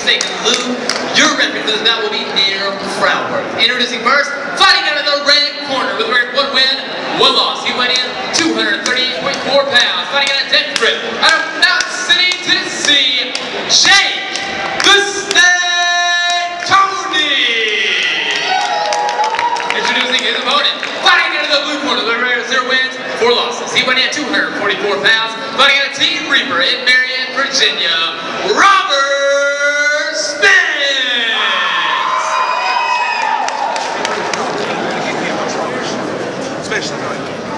stake in lieu. Your record for this bout will be near Valor. Introducing first, fighting out of the red corner with a record 1 win, 1 loss. He weighed in 238.4 pounds. Fighting out of 10th grip out of Mountain City, Tennessee, Jake Toney. Introducing his opponent, fighting out of the blue corner with a record 0 wins, 4 losses. He weighed in 244 pounds. Fighting out of Team Reaper in Marion, Virginia, Robert Spence. Especially going.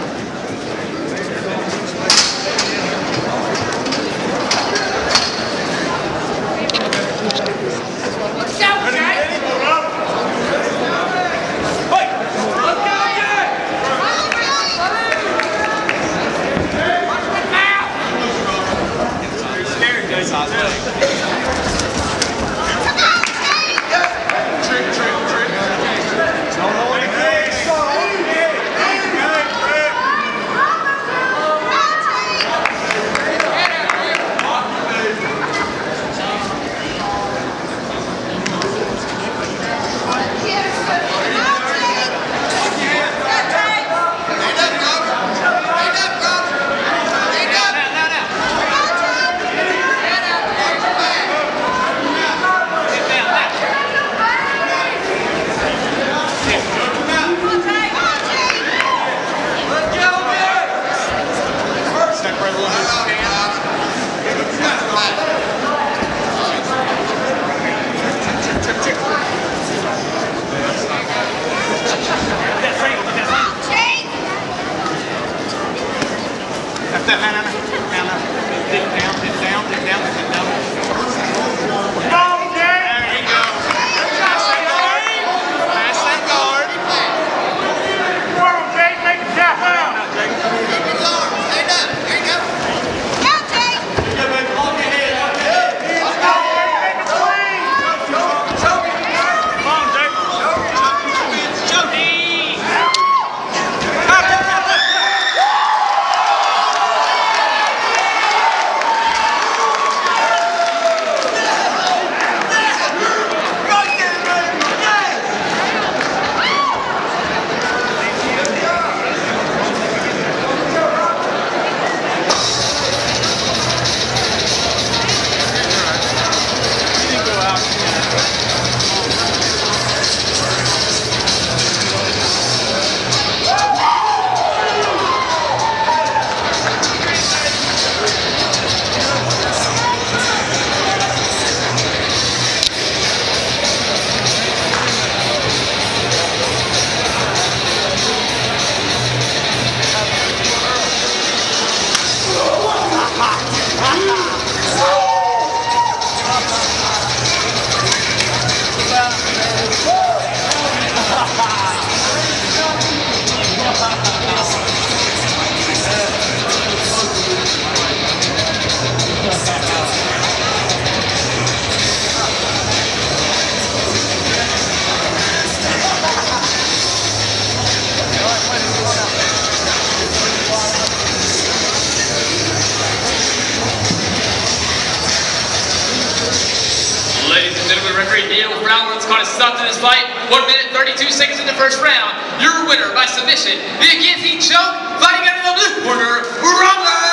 Round's caught a stop to this fight. 1 minute 32 seconds in the first round. Your winner by submission, the guillotine choke, fighting out of the blue corner, Robert